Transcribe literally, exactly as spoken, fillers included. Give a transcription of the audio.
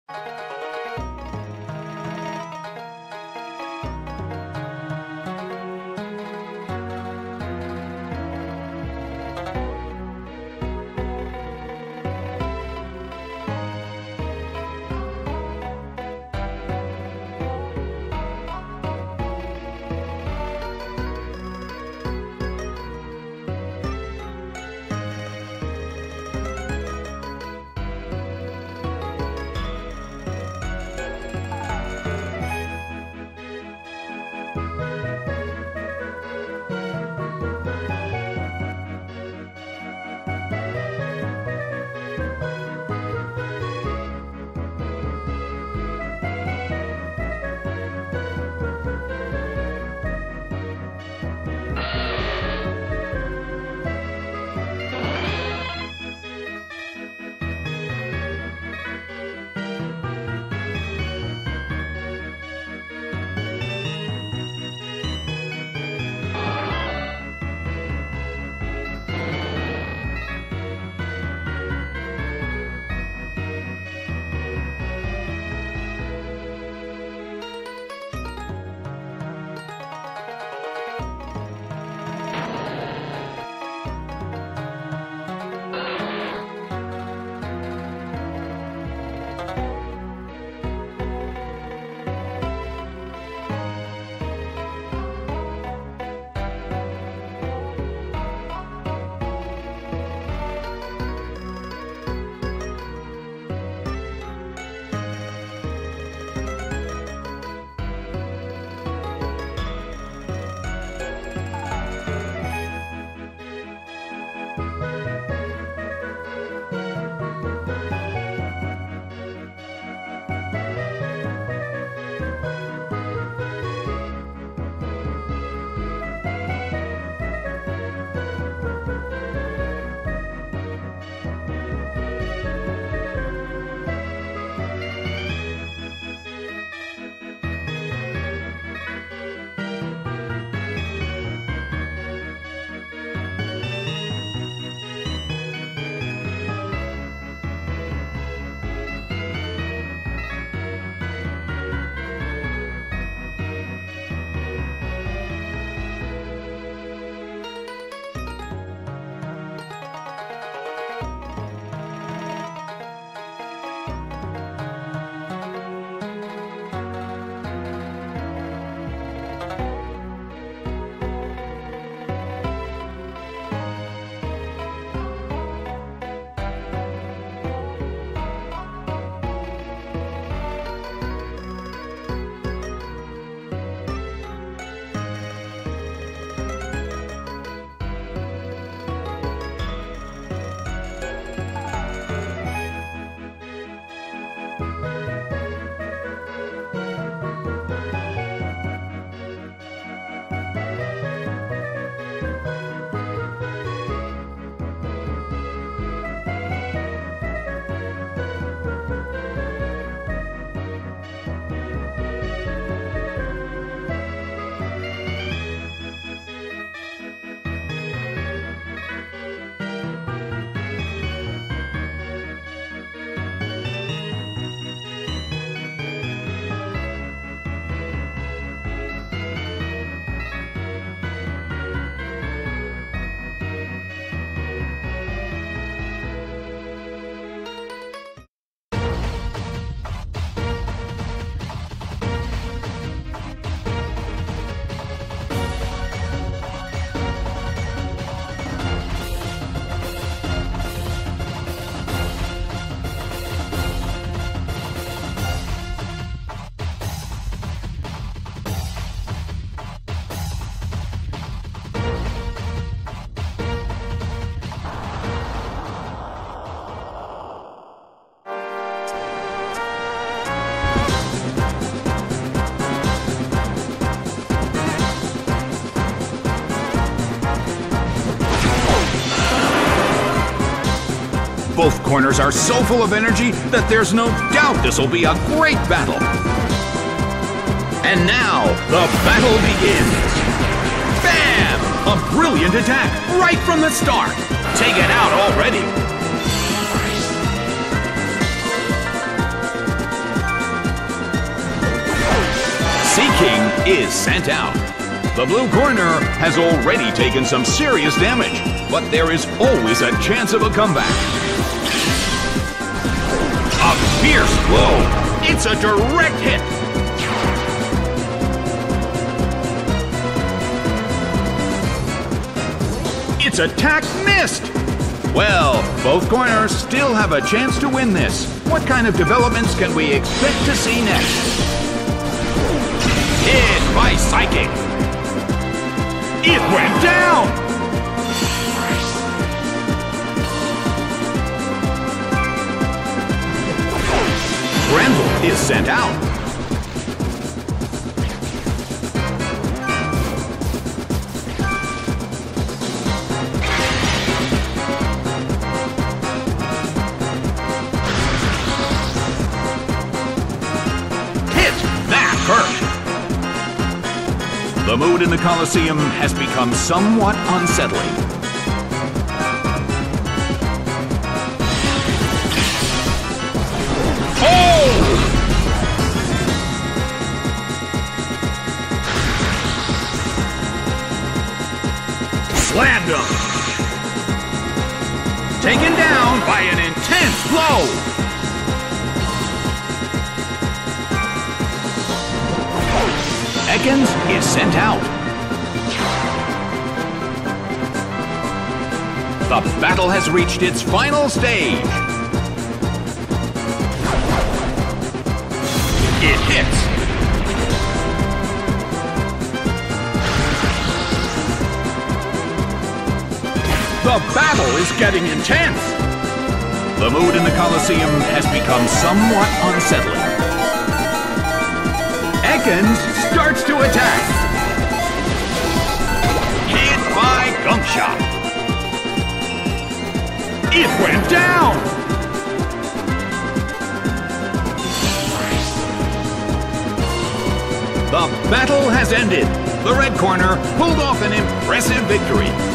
Both corners are so full of energy that there's no doubt this will be a great battle. And now, the battle begins. Bam! A brilliant attack right from the start. Taken out already. Sea King is sent out. The blue corner has already taken some serious damage, but there is always a chance of a comeback. A fierce blow. It's a direct hit. Its attack missed. Well, both corners still have a chance to win this. What kind of developments can we expect to see next? Hit by Psychic. It went down. Grenville is sent out. The mood in the Colosseum has become somewhat unsettling. Oh! Slammed him. Taken down by an intense blow. Ekans is sent out. The battle has reached its final stage. It hits. The battle is getting intense. The mood in the Colosseum has become somewhat unsettling. Ekans starts to attack. Hit by Gunk Shot. It went down. The battle has ended. The red corner pulled off an impressive victory.